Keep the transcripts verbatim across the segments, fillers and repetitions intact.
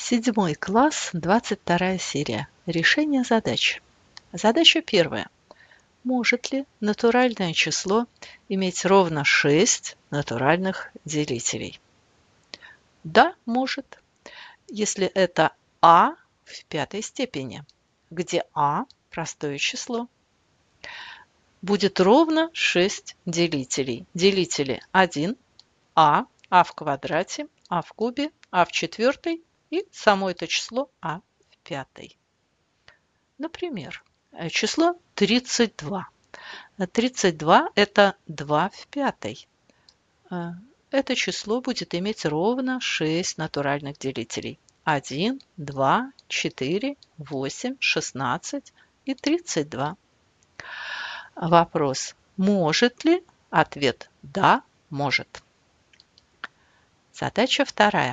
Седьмой класс, двадцать вторая серия. Решение задач. Задача первая. Может ли натуральное число иметь ровно шесть натуральных делителей? Да, может, если это а в пятой степени, где а – простое число. Будет ровно шесть делителей. Делители один, а, а в квадрате, а в кубе, а в четвертой и само это число а в пятой. Например, число тридцать два. тридцать два – это два в пятой. Это число будет иметь ровно шесть натуральных делителей. один, два, четыре, восемь, шестнадцать и тридцать два. Вопрос: может ли? Ответ: да, может. Задача вторая.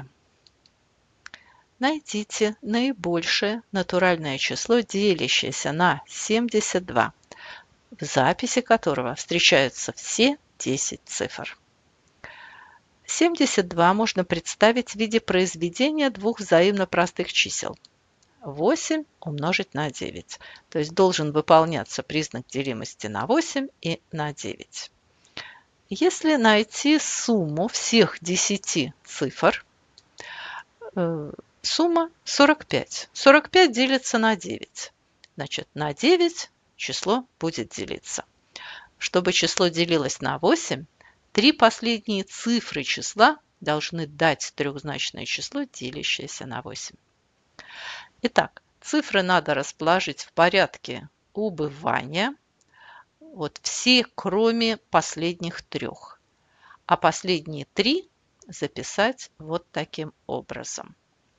Найдите наибольшее натуральное число, делящееся на семьдесят два, в записи которого встречаются все десять цифр. семьдесят два можно представить в виде произведения двух взаимно простых чисел. восемь умножить на девять. То есть должен выполняться признак делимости на восемь и на девять. Если найти сумму всех десяти цифр, сумма сорок пять. сорок пять делится на девять. Значит, на девять число будет делиться. Чтобы число делилось на восемь, три последние цифры числа должны дать трехзначное число, делящееся на восемь. Итак, цифры надо расположить в порядке убывания. Вот все, кроме последних трех. А последние три записать вот таким образом.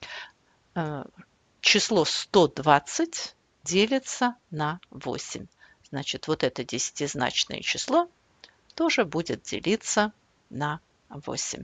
Число сто двадцать делится на восемь. Значит, вот это десятизначное число тоже будет делиться на восемь.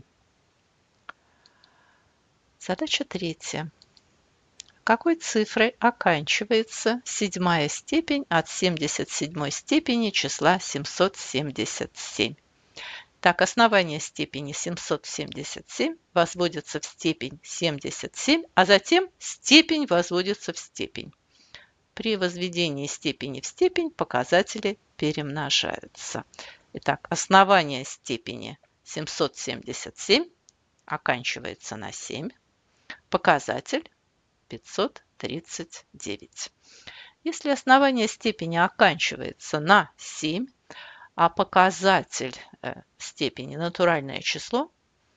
Задача третья. Какой цифрой оканчивается седьмая степень от семьдесят седьмой степени числа семьсот семьдесят семь? Так, основание степени семьсот семьдесят семь возводится в степень семьдесят семь, а затем степень возводится в степень. При возведении степени в степень показатели перемножаются. Итак, основание степени семьсот семьдесят семь оканчивается на семь. Показатель пятьсот тридцать девять. Если основание степени оканчивается на семь, а показатель степени натуральное число,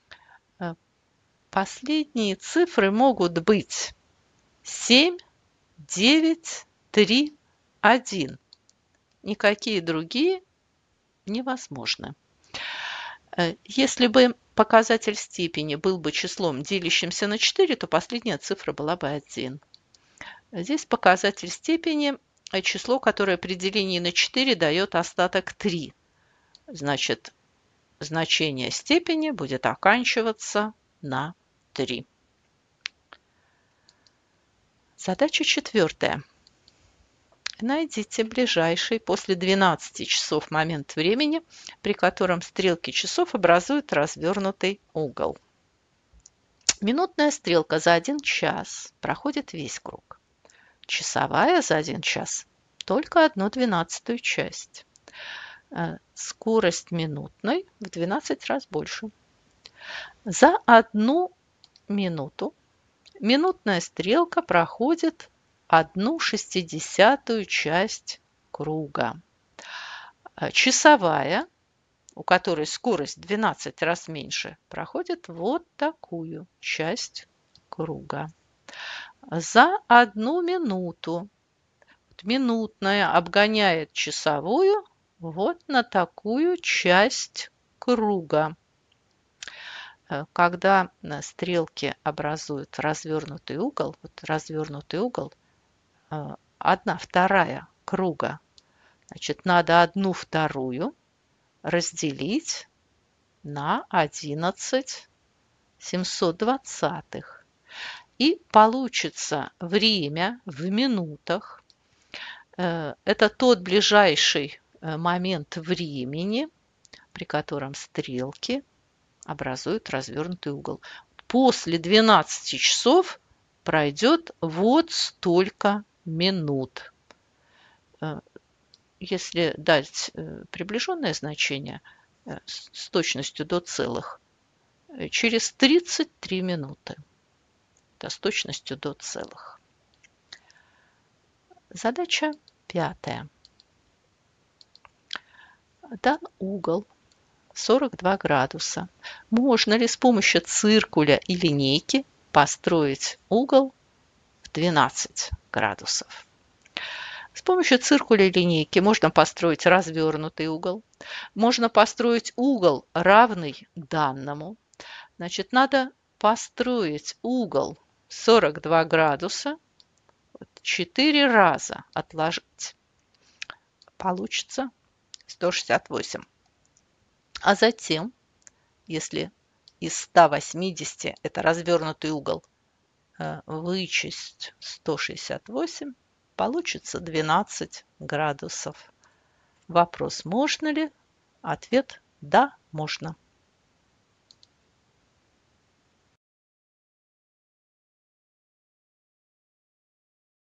последние цифры могут быть семь, девять, три, один. Никакие другие невозможны. Если бы показатель степени был бы числом, делящимся на четыре, то последняя цифра была бы один. Здесь показатель степени – число, которое при делении на четыре дает остаток три. Значит, значение степени будет оканчиваться на три. Задача четвертая. Найдите ближайший после двенадцати часов момент времени, при котором стрелки часов образуют развернутый угол. Минутная стрелка за один час проходит весь круг. Часовая за один час только одну двенадцатую часть. Скорость минутной в двенадцать раз больше. За одну минуту минутная стрелка проходит одну шестидесятую часть круга. Часовая, у которой скорость в двенадцать раз меньше, проходит вот такую часть круга. За одну минуту минутная обгоняет часовую вот на такую часть круга. Когда стрелки образуют развернутый угол, вот развернутый угол, одна вторая круга, значит, надо одну вторую разделить на одиннадцать семьсот двадцатых. И получится время в минутах. Это тот ближайший момент времени, при котором стрелки образуют развернутый угол. После двенадцати часов пройдет вот столько минут. Если дать приближенное значение с точностью до целых, через тридцать три минуты. Да, с точностью до целых. Задача пятая. Дан угол сорок два градуса. Можно ли с помощью циркуля и линейки построить угол в двенадцать градусов? С помощью циркуля и линейки можно построить развернутый угол. Можно построить угол, равный данному. Значит, надо построить угол сорок два градуса, четыре раза отложить. Получится сто шестьдесят восемь. А затем, если из ста восьмидесяти это развернутый угол, вычесть сто шестьдесят восемь, получится двенадцать градусов. Вопрос: можно ли? Ответ: да, можно.